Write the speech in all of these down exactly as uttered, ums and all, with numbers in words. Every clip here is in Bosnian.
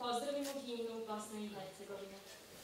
Pozdravimo himnu Bosne i Hercegovine.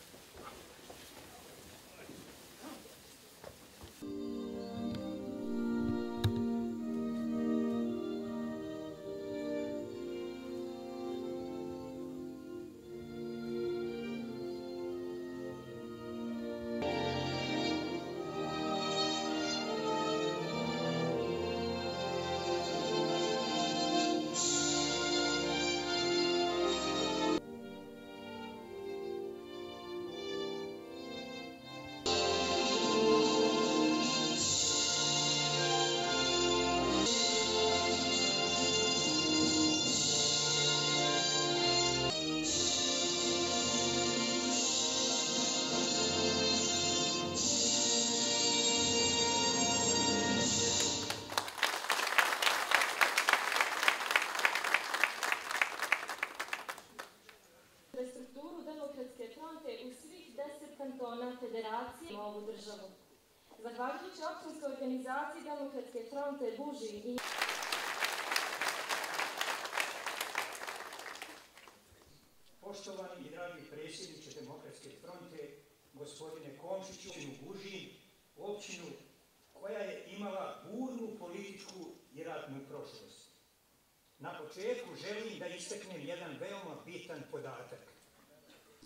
Strukturu Demokratske fronte u svih deset kantona Federacije u ovu državu. Zahvaljujući opštinskoj organizaciji Demokratske fronte Bužin i... Poštovani i dragi predsjedniče Demokratske fronte, gospodine Komšiću, općinu Bužin, općinu koja je imala burnu političku i ratnu prošlost. Na početku želim da istaknem jedan veoma bitan podatak.